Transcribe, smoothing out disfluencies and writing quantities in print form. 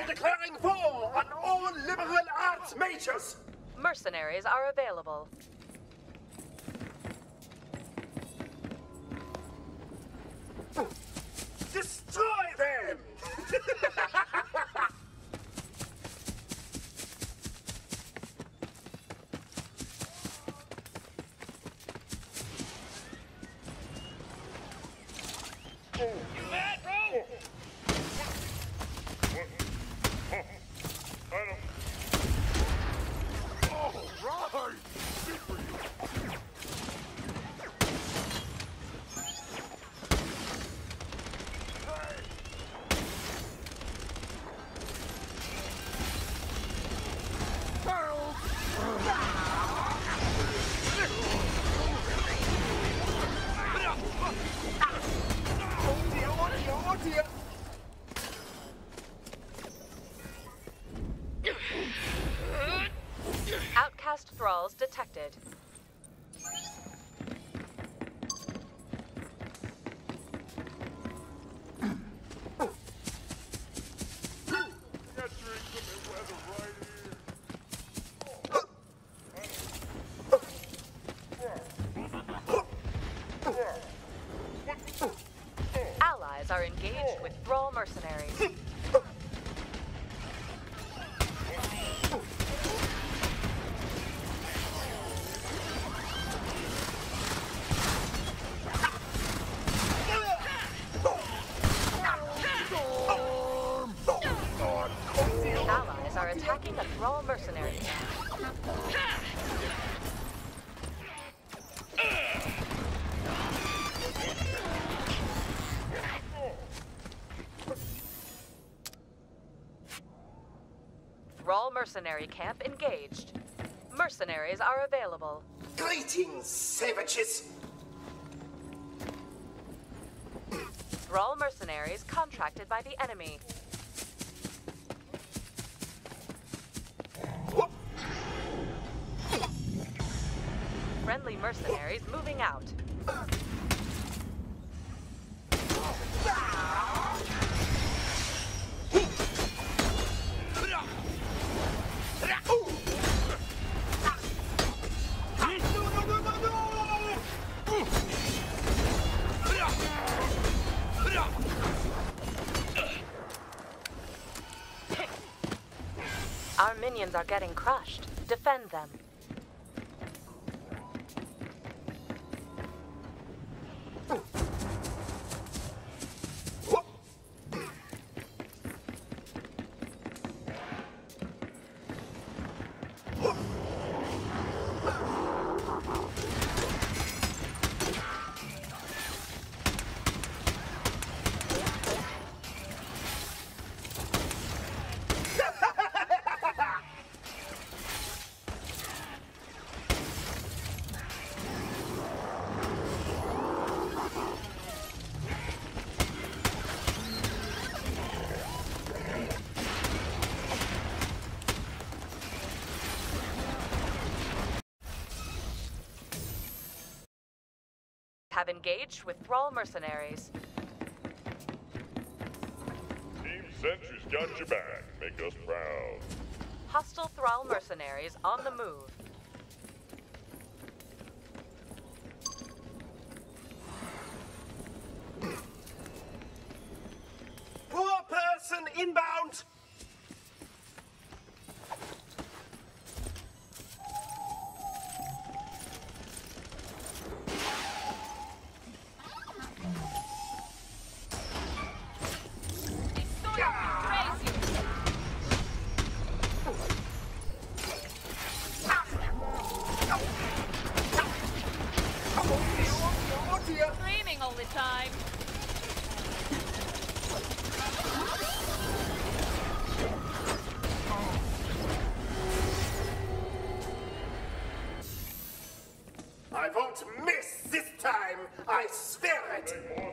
declaring war on all liberal arts majors! Mercenaries are available. Destroy them! You mad, bro? Outcast thralls detected. Allies are engaged with thrall mercenaries. Allies are attacking a thrall mercenary camp. Thrall mercenary camp engaged. Mercenaries are available. Greetings, savages! Thrall mercenaries contracted by the enemy. Friendly mercenaries moving out. Our minions are getting crushed. Defend them. Have engaged with thrall mercenaries. Team Sentry's got your back. Make us proud. Hostile thrall mercenaries on the move. Poor person inbound! Screaming all the time. I won't miss this time, I swear it!